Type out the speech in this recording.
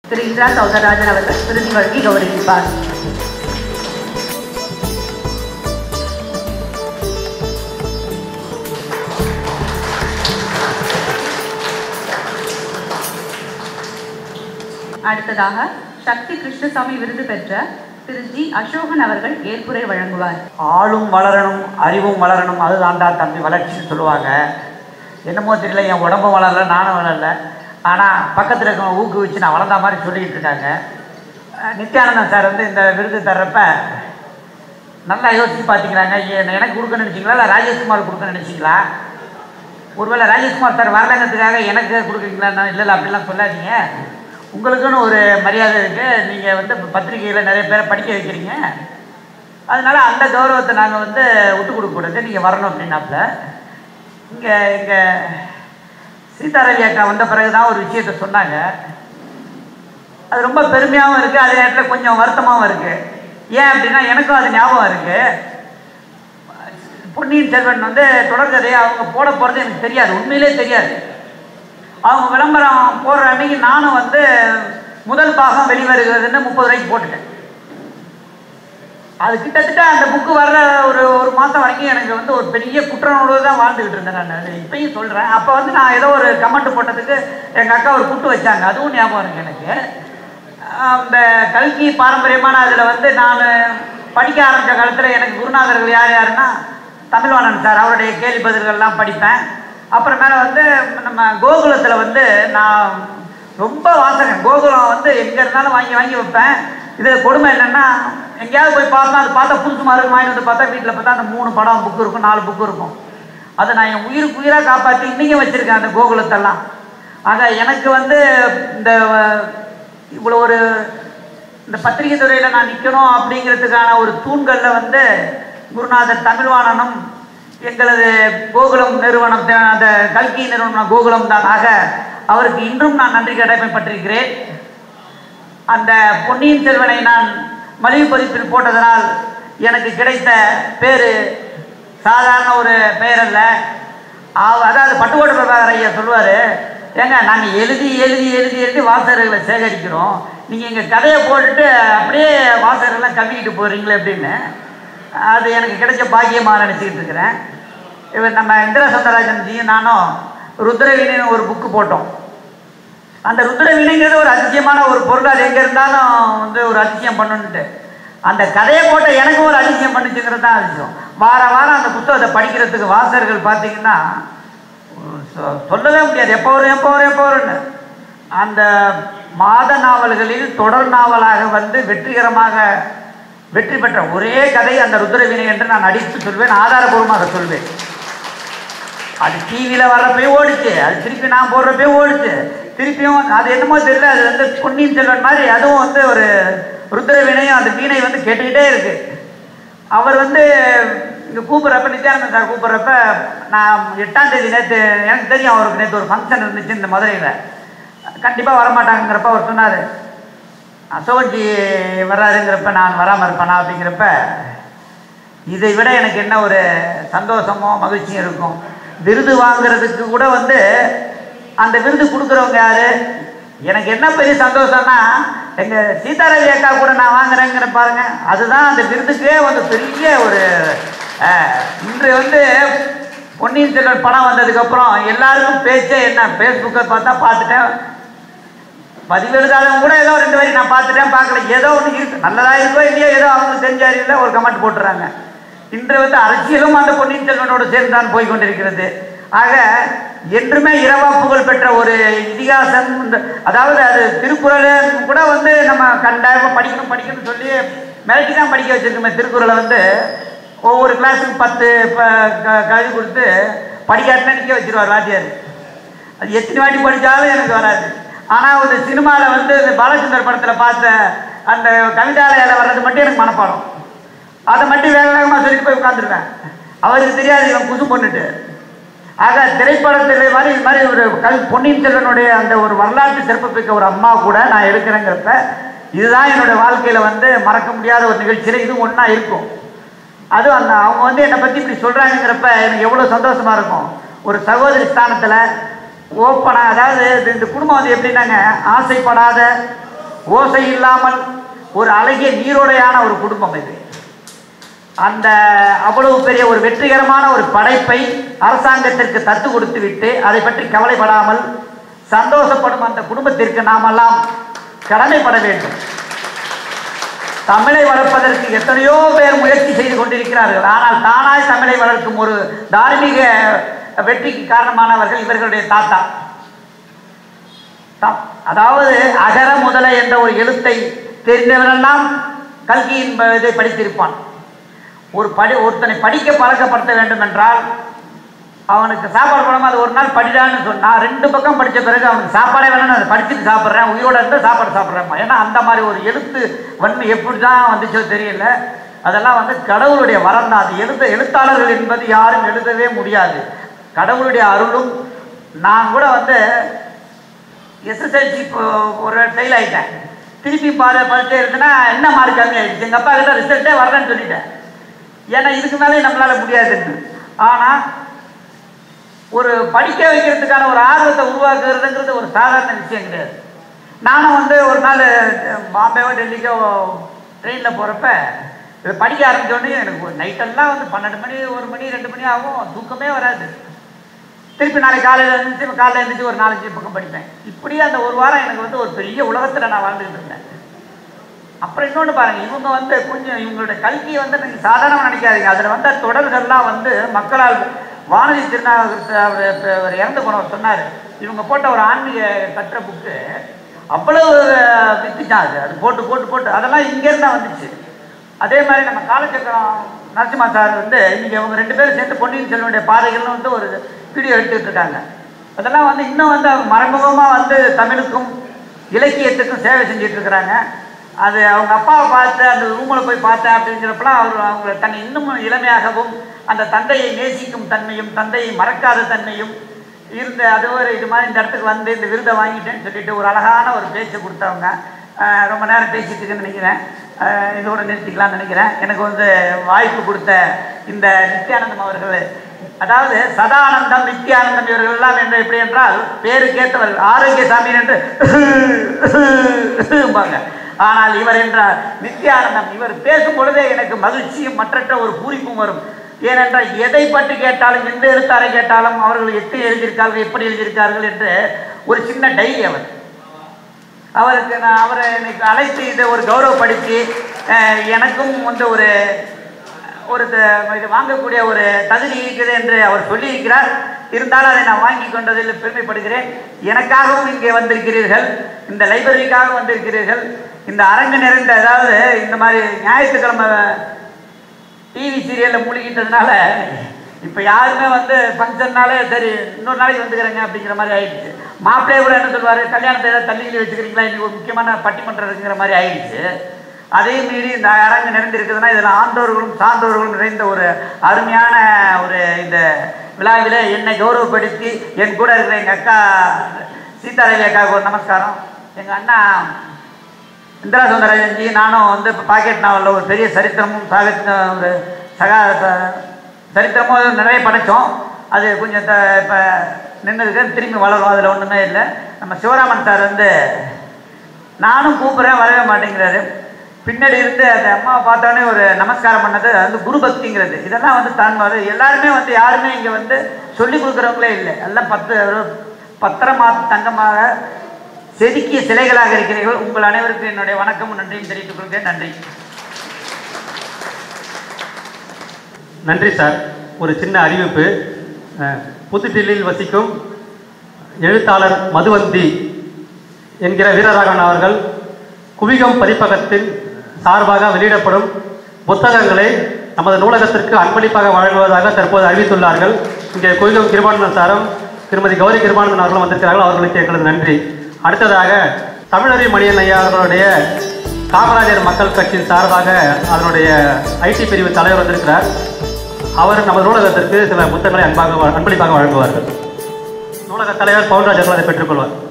திரு இந்திரா சௌந்தரராஜன் அவர்கள் விருது வழங்கி கௌரவிப்பார். அடுத்ததாக சக்தி கிருஷ்ணசாமி விருது பெற்ற திரு ஜி அசோகன் அவர்கள் ஏற்புரை வழங்குவார். ஆளும் வளரணும், அறிவும் வளரணும், அதுதான்டா தம்பி வளர்ச்சின்னு சொல்லுவாங்க. என்னமோ தெரியல, என் உடம்பும் வளரல, நானும் வளரல. ஆனால் பக்கத்தில் இருக்கவங்க ஊக்குவிச்சு நான் வளர்ந்த மாதிரி சொல்லிக்கிட்டு இருக்காங்க. நித்யானந்தன் சார் வந்து இந்த விருது தர்றப்ப நல்லா யோசிச்சு பார்த்துக்கிறாங்க. எனக்கு கொடுக்க நினச்சிங்களா இல்லை ராஜேஷ்குமார் கொடுக்க நினச்சிங்களா? ஒருவேளை ராஜேஷ்குமார் சார் வரலங்கிறதுக்காக எனக்கு கொடுக்குறீங்களா? இல்லை அப்படிலாம் சொல்லாதீங்க. உங்களுக்குன்னு ஒரு மரியாதை இருக்குது. நீங்கள் வந்து பத்திரிகையில் நிறைய பேரை படிக்க வைக்கிறீங்க. அதனால் அந்த கௌரவத்தை நாங்கள் வந்து விட்டு கொடுக்கக்கூடாது, நீங்கள் வரணும் அப்படின்னாப்புல. இங்கே எங்கள் சீதாரவி அக்கா வந்த பிறகு தான் ஒரு விஷயத்த சொன்னாங்க. அது ரொம்ப பெருமையாகவும் இருக்குது, அதே நேரத்தில் கொஞ்சம் வருத்தமாகவும் இருக்குது. ஏன் அப்படின்னா எனக்கும் அது ஞாபகம் இருக்குது. பொன்னியின் செல்வன் வந்து தொடர்கதையை அவங்க போட போகிறது எனக்கு தெரியாது, உண்மையிலே தெரியாது. அவங்க விளம்பரம் போடுற அன்னைக்கு நானும் வந்து முதல் பாகம் வெளிவருகிறதுன்னு 30 ரூபாய்க்கு போட்டுட்டேன். அது கிட்டத்தட்ட அந்த புக்கு வர்ற ஒரு மாதம் வரைக்கும் எனக்கு வந்து ஒரு பெரிய குற்றணோடு தான் வாழ்ந்துக்கிட்டு இருந்தேன். நான் இப்பயும் சொல்கிறேன். அப்போ வந்து நான் ஏதோ ஒரு கமெண்ட் போட்டதுக்கு எங்கள் அக்கா ஒரு குட்டு வச்சாங்க, அதுவும் ஞாபகம் இருக்குது எனக்கு. அந்த கல்கி பாரம்பரியமான அதில் வந்து நான் படிக்க ஆரம்பித்த காலத்தில் எனக்கு குருநாதர்கள் யாருன்னா தமிழ்வாணன் சார், அவருடைய கேள்வி பதில்கள்லாம் படிப்பேன். அப்புறமேல வந்து நம்ம கோகுலத்தில் வந்து நான் ரொம்ப வாசகன். கோகுலம் வந்து எங்கே இருந்தாலும் வாங்கி வைப்பேன். இதில் கொடுமை என்னென்னா, எங்கேயாவது போய் பார்த்தா அது பார்த்தா புதுசு மாதிரி வாங்கி வந்து பார்த்தா வீட்டில் பார்த்தா அந்த 3 படம் புக்கு இருக்கும், 4 புக்கு இருக்கும். அதை நான் என் உயிருக்கு உயிராக காப்பாற்றி இன்றைக்கும் வச்சுருக்கேன் அந்த கோகுலத்தெல்லாம். ஆக எனக்கு வந்து இந்த இவ்வளோ ஒரு இந்த பத்திரிகை துறையில் நான் நிற்கணும் அப்படிங்கிறதுக்கான ஒரு தூண்களில் வந்து குருநாதர் தமிழ்வாணனும் எங்களது கோகுலம் நிறுவனம், அந்த கல்கி நிறுவனம் கோகுலம் தான். ஆக அவருக்கு இன்றும் நான் நன்றி கடமைப்பட்டிருக்கிறேன். அந்த பொன்னியின் செல்வனை நான் மலிவு பதிப்பில் போட்டதனால் எனக்கு கிடைத்த பேர் சாதாரண ஒரு பெயர் அல்ல. அதாவது பட்டுக்கோட்டை பிரபாகர் ஐயா சொல்லுவார், ஏங்க நாங்கள் எழுதி வாசகர்களை சேகரிக்கிறோம், நீங்கள் எங்கள் கதையை போட்டுட்டு அப்படியே வாசகர்கள்லாம் கம்மிக்கிட்டு போகிறீங்களே அப்படின்னு. அது எனக்கு கிடைச்ச பாக்கியமாக நினச்சிக்கிட்டு இருக்கிறேன். இவர் நம்ம இந்திரா சௌந்தரராஜன்ஜியும் நானும் ருத்ரவீணைன்னு ஒரு புக்கு போட்டோம். அந்த ருத்ரவீணைங்கிறது ஒரு அதிசயமான ஒரு பொருள். அது எங்கே இருந்தாலும் வந்து ஒரு அதிசயம் பண்ணணுன்ட்டு அந்த கதையை போட்ட எனக்கு ஒரு அதிசயம் பண்ணுச்சுங்கிறது தான் அதிசயம். வாரம் அந்த புத்தகத்தை படிக்கிறதுக்கு வாசகர்கள் பார்த்தீங்கன்னா சொல்லவே முடியாது, எப்போ வரும்னு. அந்த மாத நாவல்களில் தொடர் நாவலாக வந்து வெற்றி பெற்ற ஒரே கதை அந்த ருத்ரவீணை என்று நான் அடித்து சொல்வேன், ஆதாரபூர்வமாக சொல்வேன். அது டிவியில் வர்றப்பையும் ஓடிச்சு, அது திருப்பி நான் போடுறப்பையும் ஓடிச்சு, திருப்பியும் அது என்னமோ தெரியல. அது வந்து பொன்னியின் செல்வன் மாதிரி அதுவும் வந்து ஒரு ருத்ரவீணையும் அந்த வீணை வந்து கேட்டுக்கிட்டே இருக்கு. அவர் வந்து இங்கே கூப்பிட்றப்ப, நித்யானந்தன் சார் கூப்பிட்றப்ப, நான் 8ஆம் தேதி நேற்று எனக்கு தெரியும் அவருக்கு நேற்று ஒரு ஃபங்க்ஷன் இருந்துச்சு இந்த மதுரையில், கண்டிப்பாக வரமாட்டாங்கிறப்ப அவர் சொன்னார், அசோகன்ஜி வர்றாருங்கிறப்ப நான் வராமல் இருப்பேனா அப்படிங்கிறப்ப, இதை விட எனக்கு என்ன ஒரு சந்தோஷமோ மகிழ்ச்சியும் இருக்கும். விருது வாங்குறதுக்கு கூட வந்து அந்த விருது கொடுக்குறவங்க யாரு? எனக்கு என்ன பெரிய சந்தோஷம்னா, எங்கள் சீதாரவி அக்கா கூட நான் வாங்குறேங்கிற பாருங்க, அதுதான் அந்த விருதுக்கே வந்து பெரிய ஒரு. இன்று வந்து பொன்னியின் செல்வன் படம் வந்ததுக்கப்புறம் எல்லாருக்கும் பேச்சே என்ன, ஃபேஸ்புக்கை பார்த்துட்டேன், பதிவு எழுதாதவங்க கூட ஏதோ 2 வரி நான் பார்த்துட்டேன், பார்க்கல, ஏதோ ஒன்று இருக்கு, நல்லதாக இருக்கோ இல்லையோ, ஏதோ அவங்களுக்கு தெரிஞ்சாரியில் ஒரு கமெண்ட் போட்டுறாங்க. இன்று வந்து அரசியலும் அந்த பொன்னியின் செல்வனோடு சேர்ந்து தான் போய்கொண்டிருக்கிறது. ஆக என்றுமே இரவா புகழ் பெற்ற ஒரு இதிகாசம். அதாவது அது திருக்குறள் கூட வந்து நம்ம கண்டாயமாக படிக்கணும்னு சொல்லி மிரட்டி தான் படிக்க வச்சிருக்கோமே. திருக்குறளை வந்து ஒவ்வொரு கிளாஸுக்கு 10 கழுவி கொடுத்து படிக்காட்டினா நிற்க வச்சிருவார் வாத்தியார். அது எத்தனை வாட்டி படித்தாலும் எனக்கு வராது. ஆனால் ஒரு சினிமாவில் வந்து இந்த பாலச்சந்தர் படத்தில் பார்த்த அந்த கவிதாலயால் வர்றது மட்டும் எனக்கு மனப்பாடம். அதை மட்டும் வேகமாக சொல்லிட்டு போய் உட்காந்துருவேன். அவருக்கு தெரியாது இவன் குசு பண்ணிட்டு. ஆக திரைப்படத்தில் இது மாதிரி ஒரு பொன்னியின் செல்வனுடைய அந்த ஒரு வரலாற்று சிறப்புமிக்க ஒரு அம்மா கூட நான் எடுக்கிறேங்கிறப்ப, இதுதான் என்னுடைய வாழ்க்கையில் வந்து மறக்க முடியாத ஒரு நிகழ்ச்சியில் இது ஒன்றா இருக்கும். அதுவும் அந்த அவங்க வந்து என்னை பற்றி இப்படி சொல்கிறாங்கிறப்ப எனக்கு எவ்வளோ சந்தோஷமாக இருக்கும். ஒரு சகோதரி ஸ்தானத்தில் ஓப்பனாக, அதாவது இந்த குடும்பம் வந்து எப்படின்னாங்க, ஆசைப்படாத ஓசை இல்லாமல் ஒரு அழகிய நீரோடையான ஒரு குடும்பம் இது. அந்த அவ்வளவு பெரிய ஒரு வெற்றிகரமான ஒரு படைப்பை அரசாங்கத்திற்கு தத்து கொடுத்து விட்டு அதை பற்றி கவலைப்படாமல் சந்தோஷப்படும் அந்த குடும்பத்திற்கு நாமெல்லாம் கடமைப்பட வேண்டும். தமிழை வளர்ப்பதற்கு எத்தனையோ பேர் முயற்சி செய்து கொண்டிருக்கிறார்கள். ஆனால் தானாய் தமிழை வளர்க்கும் ஒரு தார்மீக வெற்றிக்கு காரணமானவர்கள் இவர்களுடைய தாத்தா. அதாவது அகர முதல என்ற ஒரு எழுத்தை தெரிந்தவனெல்லாம் கல்கியின் இதை படித்திருப்பான். ஒருத்தனை படிக்க பழக்கப்படுத்த வேண்டும் என்றால் அவனுக்கு சாப்பாடு போடாமல் அது ஒரு நாள் படிடான்னு சொன்னால் 2 பக்கம் படித்த பிறகு அவனுக்கு சாப்பாடே வேணும்னு அதை படிச்சுட்டு சாப்பிட்றேன், உயிரோடு இருந்தால் சாப்பாடு சாப்பிட்றேன். ஏன்னா அந்த மாதிரி ஒரு எழுத்து வன்மை எப்படி தான் வந்துச்சோ தெரியல. அதெல்லாம் கடவுளுடைய வரம் தான். அது எழுத்தாளர்கள் என்பது யாரும் எழுதவே முடியாது. கடவுளுடைய அருளும். நான் கூட எஸ்எஸ்எல்சி ஒரு ஃபெயில் ஆகிட்டேன். திருப்பி பரிச்சை இருக்குன்னா என்ன மார்க் கம்மி ஆகிடுச்சு. எங்கள் அப்பா கிட்ட ரிசல்ட்டே வரலன்னு சொல்லிட்டேன். ஏன்னா இதுக்கு மேலே நம்மளால் முடியாதுன்னு. ஆனால் ஒரு படிக்க வைக்கிறதுக்கான ஒரு ஆர்வத்தை உருவாக்குறதுங்கிறது ஒரு சாதாரண விஷயம் கிடையாது. நானும் ஒரு நாள் பாம்பேவோ டெல்லிக்கோ ட்ரெயினில் போகிறப்ப இதை படிக்க ஆரம்பித்தோடனே எனக்கு நைட்டெல்லாம் 12 மணி 1 மணி 2 மணி ஆகும், தூக்கமே வராது. திருப்பி நாளைக்கு காலையில் எழுந்திரிச்சு ஒரு 4-5 பக்கம் படிப்பேன். இப்படியே அந்த ஒரு வாரம் எனக்கு ஒரு பெரிய உலகத்தில் நான் வாழ்ந்துக்கிட்டு இருந்தேன். அப்புறம் இன்னொன்று பாருங்கள், இவங்க கொஞ்சம் இவங்களுடைய கல்வி நீங்கள் சாதாரணமாக நினைக்காதீங்க. அதில் தொடர்கள்லாம் மக்களால் வானதி திருநாவுக்கரசு அவர் இறந்து போனவர் சொன்னார், இவங்க போட்ட ஒரு ஆன்மீக கட்டுரை புக்கு அவ்வளவு வித்துச்சான். அது போட்டு போட்டு போட்டு அதெல்லாம் இங்கேருந்து தான் வந்துச்சு. அதே மாதிரி நம்ம காலச்சக்கரம் நரசிம்மா சார் இன்றைக்கி அவங்க 2 பேரும் சேர்ந்து பொன்னியின் செல்வனுடைய பாதைகள்னு ஒரு வீடியோ எடுத்துகிட்டு இருக்காங்க. அதெல்லாம் இன்னும் அவங்க மறைமுகமாக தமிழுக்கும் இலக்கியத்துக்கும் சேவை செஞ்சுட்டு இருக்கிறாங்க. அது அவங்க அப்பாவை பார்த்து அந்த ரூமில் போய் பார்த்தேன் அப்படிங்கிறப்பெல்லாம் அவங்க தன்னை இன்னும் இளமையாகவும் அந்த தந்தையை நேசிக்கும் தன்மையும் தந்தையை மறக்காத தன்மையும் இருந்த அது ஒரு இது மாதிரி இந்த இடத்துக்கு இந்த விருதை வாங்கிட்டேன்னு சொல்லிட்டு ஒரு அழகான ஒரு பேச்சை கொடுத்தவங்க. ரொம்ப நேரம் பேசிட்டு இருக்குன்னு நினைக்கிறேன். இதோட நிறுத்திக்கலாம்னு நினைக்கிறேன். எனக்கு வாய்ப்பு கொடுத்த இந்த நித்யானந்தம் அவர்கள், அதாவது சதானந்தம் நித்யானந்தம் இவர்கள் எல்லாம் என்று எப்படி என்றால் பேருக்கேற்றவர்கள். ஆரோக்கியசாமி என்று ஆனால் இவர் என்றால் நித்யானந்தம். இவர் பேசும் பொழுதே எனக்கு மகிழ்ச்சியும் மற்றற்ற ஒரு பூரிப்பும் வரும். ஏனென்றால் எதை பற்றி கேட்டாலும் எந்த எழுத்தாரை கேட்டாலும் அவர்கள் எப்படி எழுதியிருக்கார்கள் எப்படி எழுதியிருக்கார்கள் என்று ஒரு சின்ன டைரி அவருக்கு நான் அவரை எனக்கு அழைத்து இதை ஒரு கௌரவப்படுத்தி எனக்கும் ஒரு இது வாங்கக்கூடிய ஒரு தகுதி இருக்குது என்று அவர் சொல்லியிருக்கிறார். இருந்தாலும் அதை நான் வாங்கி கொண்டதில் பெருமைப்படுகிறேன். எனக்காகவும் இங்கே வந்திருக்கிறீர்கள், இந்த லைப்ரரிக்காக வந்திருக்கிறீர்கள். இந்த அரங்கு நிறைந்த, அதாவது இந்த மாதிரி ஞாயிற்றுக்கிழமை டிவி சீரியலில் மூழ்கிட்டதுனால இப்போ யாருமே ஃபங்க்ஷன்னாலே சரி இன்னொரு நாளைக்கு வந்துக்கிறேங்க அப்படிங்கிற மாதிரி ஆயிடுச்சு. மாப்பிள்ளைய கூட என்ன சொல்வார், கல்யாணத்தை ஏதாவது தள்ளிக்கிட்டு வச்சுக்கிறீங்களா, இன்னைக்கு ஒரு முக்கியமான பட்டிமன்றம் இருக்குங்கிற மாதிரி ஆயிடுச்சு. அதே மீறி இந்த அரங்கு நிறைந்திருக்குதுன்னா இதில் ஆண்டோர்களும் சான்றோர்களும் நிறைந்த ஒரு அருமையான ஒரு இந்த விழாவில் என்னை கௌரவப்படுத்தி என் கூட இருக்கிற எங்கள் அக்கா சீதாரவி அக்காவுக்கு ஒரு நமஸ்காரம். எங்கள் அண்ணா இந்திரா சுந்தரராஜன்ஜி நானும் இப்போ பாக்கெட் நாவலில் ஒரு பெரிய சரித்திரமும் ஒரு சரித்திரமும் நிறைய படைத்தோம். அது கொஞ்சம் இப்போ நின்றுருக்கு, திரும்பி வளரும், அதில் ஒன்றுமே இல்லை. நம்ம சிவராமன் சார் நானும் கூப்பிட்றேன் வரவே மாட்டேங்கிறாரு. பின்னாடி இருந்து அந்த அம்மாவை பார்த்தோன்னே ஒரு நமஸ்காரம் பண்ணது குரு பக்திங்கிறது. இதெல்லாம் தான் எல்லாருமே யாருமே இங்கே சொல்லிக் கொடுக்குறவங்களே இல்லை. எல்லாம் பத்திரமாக தங்கமாக செதுக்கிய சிலைகளாக இருக்கிறீர்கள். உங்கள் அனைவருக்கும் என்னுடைய வணக்கமும் நன்றியும் தெரிவித்துக் கொள்கிறேன். நன்றி. நன்றி சார். ஒரு சின்ன அறிவிப்பு. புதுடில்லியில் வசிக்கும் எழுத்தாளர் மதுவந்தி என்கிற வீரராகவன் அவர்கள் குவிகம் பதிப்பகத்தின் சார்பாக வெளியிடப்படும் புத்தகங்களை நமது நூலகத்திற்கு அன்பளிப்பாக வழங்குவதாக தற்போது அறிவித்துள்ளார்கள். இங்கே குவிகம் கிருபானந்தன் சாரும் திருமதி கௌரி கிருபானந்தன் அவர்களும் வந்திருக்கிறார்கள். அவர்களுக்கு எங்களது நன்றி. அடுத்ததாக தமிழறி மணியன் ஐயா அவர்களுடைய காமராஜர் மக்கள் கட்சியின் சார்பாக அதனுடைய ஐடி பிரிவு தலைவர் வந்திருக்கிறார். அவர் நமது நூலகத்திற்கு சில புத்தகங்களை அன்பளிப்பாக வழங்குவார்கள். நூலக தலைவர் பவுன்ராஜ் அவர்கள் அதை பெற்றுக்கொள்வார்.